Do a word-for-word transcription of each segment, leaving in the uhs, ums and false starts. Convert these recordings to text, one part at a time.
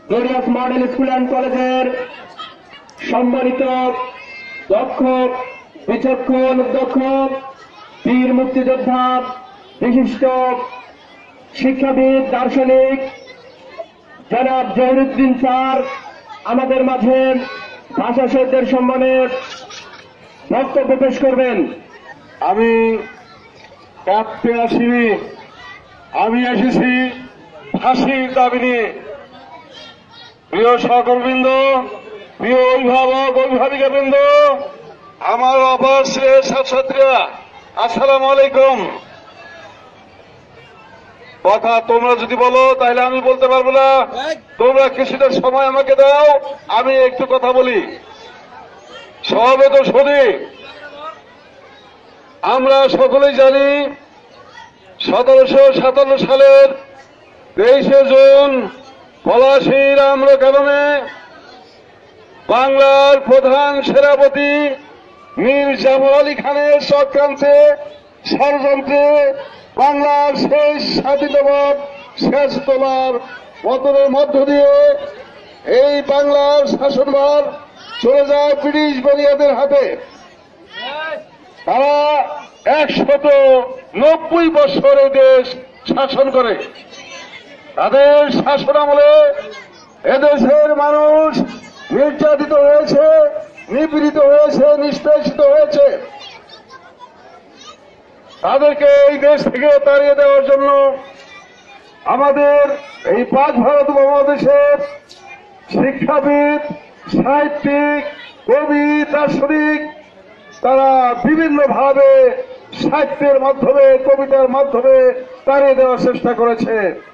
Glorious model school and কলেজের সম্মানিত দক্ষ বিচক্ষণ দক্ষ বীর মুক্তিযোদ্ধা বিশিষ্ট শিক্ষাবিদ দার্শনিক জনাব জহিরুদ্দিন স্যার আমাদের মাঝে ভাষা শহীদদের সম্মানে বক্তব্য পেশ করবেন। আমি কাঁদতে আসিনি, আমি এসেছি ফাঁসির দাবি নিয়ে। প্রিয় সহকর্মীবৃন্দ, প্রিয় অভিভাবক অভিভাবিকাবৃন্দ, আমার অপার ছাত্রছাত্রীরা, আসসালামু আলাইকুম। কথা তোমরা যদি বলো তাহলে আমি বলতে পারবো না। তোমরা কিছুটা সময় আমাকে দাও, আমি একটু কথা বলি। সমাবেত শুনি, আমরা সকলেই জানি সতেরোশো সাতান্ন সালের তেইশে জুন পলাশীর আম্রকাননে বাংলার প্রধান সেনাপতি মীর জামাল আলী খানের চক্রান্তে ষড়যন্ত্রে বাংলার শেষ স্বাধীনতাবাদ শেষ তোলার পতনের মধ্য দিয়ে এই বাংলার শাসনভার চলে যায় ব্রিটিশ বলিয়াদের হাতে। তারা একশত নব্বই বছর দেশ শাসন করে। তাদের শাসন আমলে এদেশের মানুষ নির্যাতিত হয়েছে, নিপীড়িত হয়েছে, নিষ্পেষিত হয়েছে। তাদেরকে এই দেশ থেকে তাড়িয়ে দেওয়ার জন্য আমাদের এই পাঁচ ভারত উপমহাদেশের শিক্ষাবিদ, সাহিত্যিক, কবি, দার্শনিক তারা বিভিন্নভাবে সাহিত্যের মাধ্যমে, কবিতার মাধ্যমে তাড়িয়ে দেওয়ার চেষ্টা করেছে।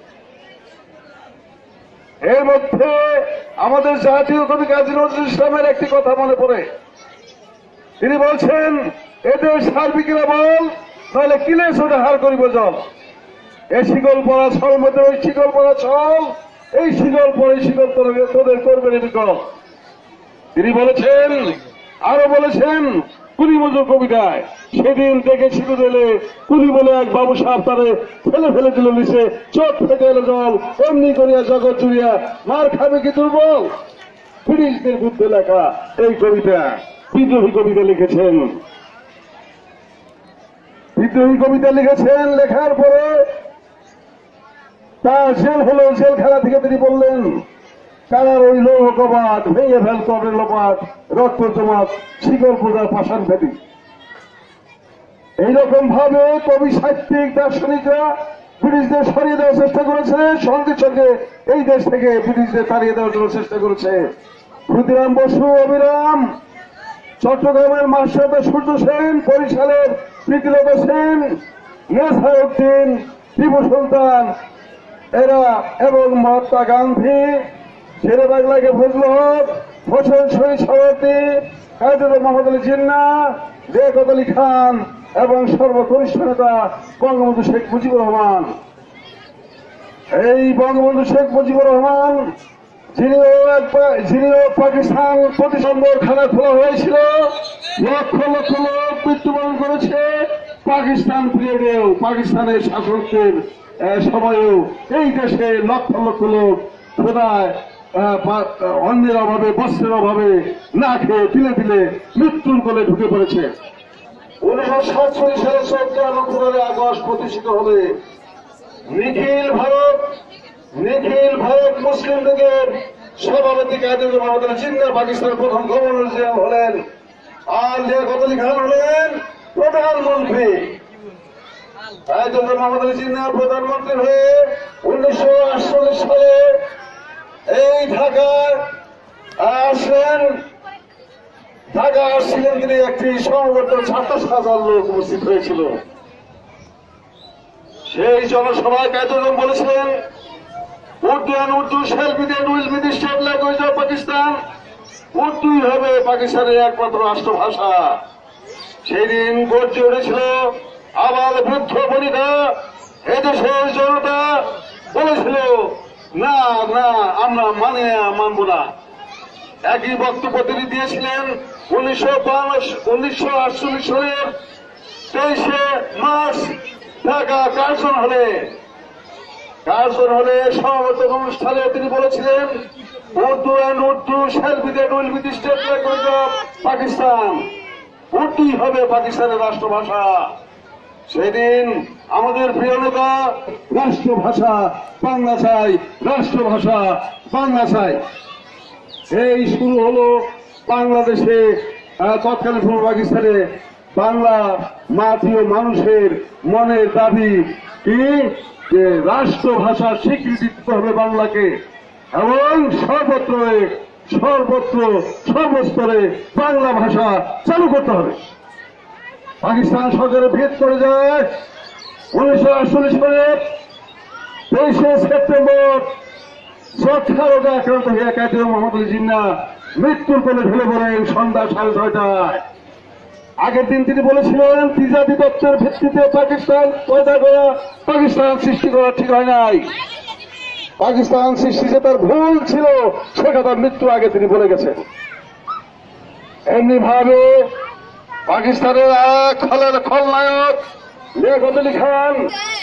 এর মধ্যে আমাদের জাতীয় কবি কাজী নজরুল ইসলামের একটি কথা মনে পড়ে। তিনি বলছেন, এদের সার্বিকেরা বল তাহলে কিলে সোটা হার করিব জল। এ শিকল পড়া ছল মধ্যে ওই শিকল পড়া ছল, এই শিকল পরে শিকল তোদের করবে বিকল। তিনি বলেছেন, আরো বলেছেন কুলি মজুর কবিতায়, সেদিন থেকে শিকু দিলে কুলি বলে এক বাবু সাহেব তারে ফেলে ফেলে দিল নিচে, চোখ ফেটে এলো জল, অমনি করিয়া জগৎ জুড়িয়া মার খাবে কি দুর্বল। ব্রিটিশদের বুদ্ধে লেখা এই কবিতা বিদ্রোহী কবিতা লিখেছেন। বিদ্রোহী কবিতা লিখেছেন, লেখার পরে তার জেল হলো। জেলখানা থেকে তিনি বললেন, কারার ওই লৌহ কবাট ভেঙে ফেল তবে লোপাট, রক্ত জমাট শিকল পূজার পাষাণ ভেদি। এইরকম ভাবে কবি, সাহিত্যিক, দার্শনিকরা ব্রিটিশদের সরিয়ে দেওয়ার চেষ্টা করেছে, সঙ্গে সঙ্গে এই দেশ থেকে ব্রিটিশদের তাড়িয়ে দেওয়ার জন্য চেষ্টা করেছে। ক্ষুদিরাম বসু, অবিরাম, চট্টগ্রামের মাস্টারদা সূর্য সেন, বরিশালের প্রীতিলতা সেন, নেসারউদ্দিন, টিপু সুলতান এরা এবং মহাত্মা গান্ধী, শেরে বাংলাকে ফজলুল হক, হোসেন শহীদ সভাপতি, কাজী মোহাম্মদ আলী জিন্না, লিয়াকত আলী খান এবং সর্বকনিষ্ঠ নেতা বঙ্গবন্ধু শেখ মুজিবুর রহমান। এই বঙ্গবন্ধু শেখ মুজিবুর রহমান যিনিও যিনিও পাকিস্তান প্রতিসম্বর খানা খোলা হয়েছিল, লক্ষ লক্ষ লোক মৃত্যুবরণ করেছে। পাকিস্তান পিরিয়ডেও, পাকিস্তানের শাসকদের সময়েও এই দেশে লক্ষ লক্ষ লোক খোদায় অন্যের অভাবে, বস্ত্রের অভাবে না খেয়ে তিলে তিলে মৃত্যুর কোলে ঢুকে পড়েছে। উনিশশো সাতচল্লিশ সালে চোদ্দ নভেম্বর আগস্ট প্রতিষ্ঠিত হলে নিখিল ভারত নিখিল ভারত মুসলিম লীগের সভাপতি কাজী মোহাম্মদ আলী জিন্না পাকিস্তানের প্রথম গভর্নর জেনারেল হলেন, আর লিয়াকত আলী খান হলেন প্রধানমন্ত্রী। কাজী মোহাম্মদ আলী জিন্না প্রধানমন্ত্রী হয়ে উনিশশো আটচল্লিশ সালে এই ঢাকায় আসলেন। ঢাকা আসছিলেন তিনি, একটি সমবেত সাতাশ হাজার লোক উপস্থিত হয়েছিল। সেই জনসভায় কায়দুল বলেছিলেন, Urdu and Urdu shall be the will be the state language of Pakistan. উর্দুই হবে পাকিস্তানের একমাত্র রাষ্ট্রভাষা। সেই দিন গর্জে উঠেছিল আবাল বৃদ্ধ বনিতা, এদেশের জনতা বলেছিল, না না আমরা মানে মানব না। একই বক্তব্য তিনি দিয়েছিলেন উনিশশো উনিশশো আটচল্লিশ সালের তেইশে মার্চ ঢাকা কার্জন হলে। কার্জন হলে সমাবেত অনুষ্ঠানে তিনি বলেছিলেন, Urdu and Urdu shall be the will be the state language of Pakistan. উর্দুই হবে পাকিস্তানের রাষ্ট্রভাষা। সেদিন আমাদের প্রিয় নেতা রাষ্ট্রভাষা বাংলা চাই, রাষ্ট্রভাষা বাংলা চাই। এই শুরু হলো বাংলাদেশে আহ, তৎকালীন পূর্ব পাকিস্তানে বাংলা মাতীয় মানুষের মনের দাবি কি যে রাষ্ট্রভাষা স্বীকৃতি দিতে হবে বাংলাকে এবং সর্বত্র সর্বত্র সর্বস্তরে বাংলা ভাষা চালু করতে হবে। পাকিস্তান সরকারের ভেদ করে যায় উনিশশো আটচল্লিশ সালে তেইশে সেপ্টেম্বর যক্ষা রোগে আক্রান্ত হয়ে কাজী মোহাম্মদ আলী জিন্না মৃত্যুর কোলে ঢেলে পড়েন সন্ধ্যা সাড়ে ছয়টায়। আগের দিন তিনি বলেছিলেন দ্বিজাতি তত্ত্বের ভিত্তিতে পাকিস্তান পয়দা করা, পাকিস্তান সৃষ্টি করা ঠিক হয় নাই। পাকিস্তান সৃষ্টি যে তার ভুল ছিল সেটা তার মৃত্যু আগে তিনি বলে গেছেন। এমনি ভাবে পাকিস্তানের এক খলের খলনায়ক লিয়াকত আলী খান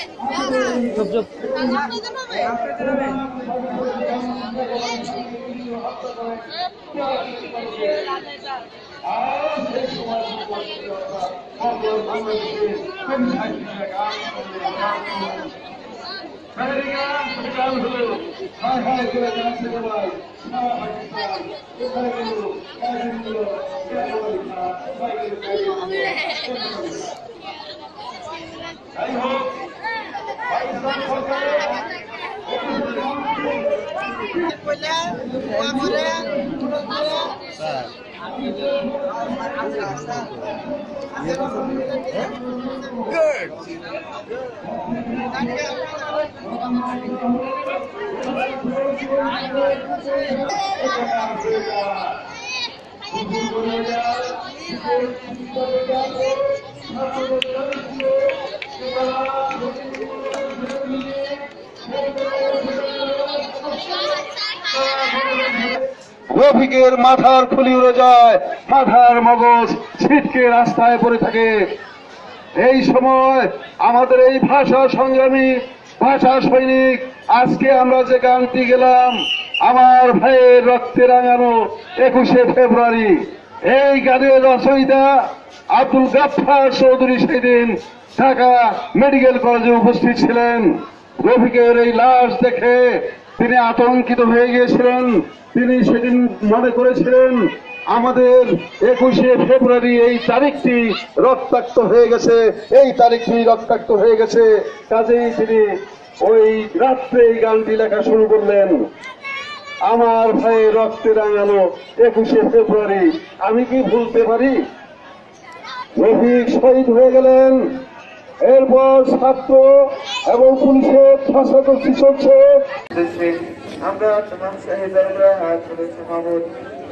রফিকের মাথার খুলি উড়ে যায়, মাথার মগজ ছিটকে রাস্তায় পড়ে থাকে। এই সময় আমাদের এই ভাষা সংগ্রামী ভাষা সৈনিক আজকে আমরা যে গানটি গেলাম আমার ভাইয়ের রক্তে রাঙানো একুশে ফেব্রুয়ারি, এই গানের রচয়িতা আব্দুল গাফফার চৌধুরী সেদিন ঢাকা মেডিকেল কলেজে উপস্থিত ছিলেন। রফিকের এই লাশ দেখে তিনি আতঙ্কিত হয়ে গিয়েছিলেন। তিনি সেদিন মনে করেছিলেন আমাদের একুশে ফেব্রুয়ারি এই তারিখটি রক্তাক্ত হয়ে গেছে, এই তারিখটি রক্তাক্ত হয়ে গেছে। কাজেই তিনি ওই রাত্রে এই গানটি লেখা শুরু করলেন, আমার ভাইয়ের রক্তে রাঙানো একুশে ফেব্রুয়ারি আমি কি ভুলতে পারি। রফিক শহীদ হয়ে গেলেন। এরপর ছাত্র এবং পুলিশের ধস্তাধস্তি চলছে। আমরা তোমার শাহিদাররা হাত তুলেছি মাহমুদ,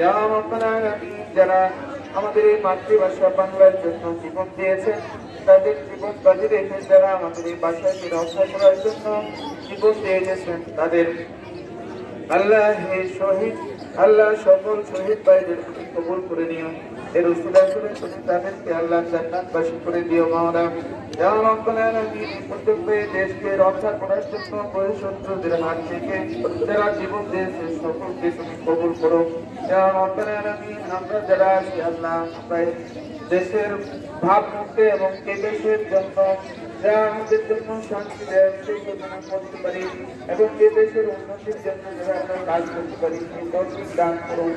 যারা আমাদের এই মাতৃভাষা বাংলার জন্য জীবন দিয়েছে, তাদের জীবন বাজি রেখে যারা আমাদের এই ভাষাকে রক্ষা করার জন্য জীবন দিয়ে গেছেন, তাদের আল্লাহ হে শহীদ, আল্লাহ সকল শহীদ ভাইদের কবুল করে নিও। এর উসিলা করে তুমি তাদেরকে আল্লাহ জান্নাতবাসী করে দিও মাওলা। যেমন প্রত্যেককে দেশকে রক্ষা করার জন্য শত্রুদের হাত থেকে যারা জীবন দিয়েছে সকলকে তুমি কবুল করো। যেমন আমরা যারা আছি আল্লাহ দেশের ভাবমূর্তি এবং কে দেশের জন্য যা আমাদের জন্য শান্তি দেয় সেই ঘোষণা করতে পারি এবং যে দেশের উন্নতির জন্য যারা আমরা কাজ করতে পারি সেই তৌফিক দান করুন।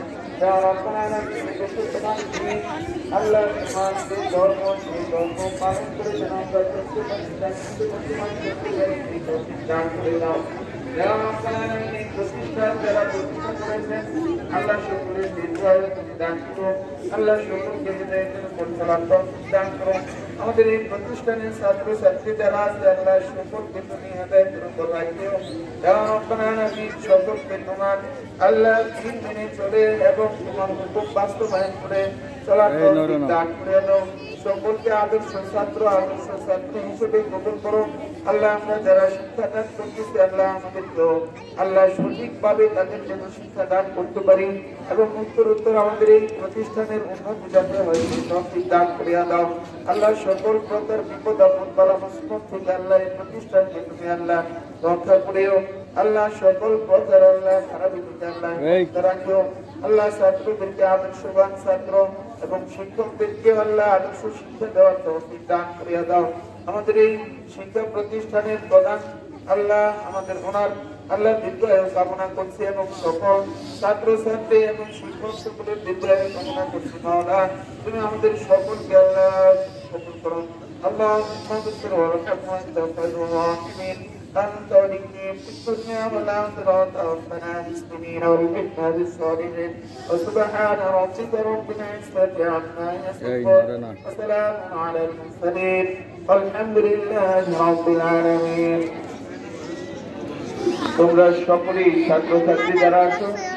আল্লাহ সেই ধর্ম সেই ধর্ম পালন করে যেন আমরা দান করে দাও। প্রতিষ্ঠান যারা প্রতিষ্ঠা করেছেন আল্লাহ সকলের দীর্ঘায়ু তুমি দান করো। আল্লাহ সকলকে পরিচালনা দান করো। আমাদের এই প্রতিষ্ঠানের ছাত্র ছাত্রী যারা আছে আল্লাহ সকলকে তুমি হেদায়েত করে রাখিও। আমি সকলকে তোমার আল্লাহ দিন মেনে চলে এবং তোমার হুকুম বাস্তবায়ন করে চলার দান করে দাও। সকলকে আদর্শ ছাত্র আদর্শ ছাত্রী হিসেবে গ্রহণ করো। আল্লাহ আমরা যারা শিক্ষাদান করতেছি আল্লাহ আমাদেরকে আল্লাহ সঠিকভাবে তাদের জন্য শিক্ষা দান করতে পারি এবং উত্তর উত্তর আমাদের এই প্রতিষ্ঠানের উন্নতি যাতে হয় সেই তৌফিক দান করিয়া দাও। আল্লাহ সকল প্রকার বিপদ আপদ বালা মুসিবত থেকে আল্লাহ এই প্রতিষ্ঠানকে তুমি আল্লাহ রক্ষা করিও। আল্লাহ সকল প্রচার আল্লাহ খারাপ থেকে আল্লাহ রাখিও আল্লাহ ছাত্রদেরকে আদর্শবান ছাত্র এবং শিক্ষকদেরকে আল্লাহ আদর্শ শিক্ষা দেওয়ার তৌফিক দান করিয়া দাও। আমাদের এই শিক্ষা প্রতিষ্ঠানের প্রধান আল্লাহ আমাদের ওনার আল্লাহ দীর্ঘায়ু কামনা করছি এবং সকল ছাত্র ছাত্রী এবং শিক্ষক সকলের দীর্ঘায়ু কামনা করছি। মাওলা তুমি আমাদের সকলকে আল্লাহ কবুল করো। আল্লাহ মাগফির ওয়ারহাম ওয়া আনতা খায়রুর রাহিমিন। أنت وليهم في الدنيا والآخرة توفنا مسلمين والحقنا بالصالحين وسبحان ربك رب العزة عما يصفون وسلام على المرسلين والحمد لله رب العالمين। তোমরা সকলেই ছাত্রছাত্রী যারা আছো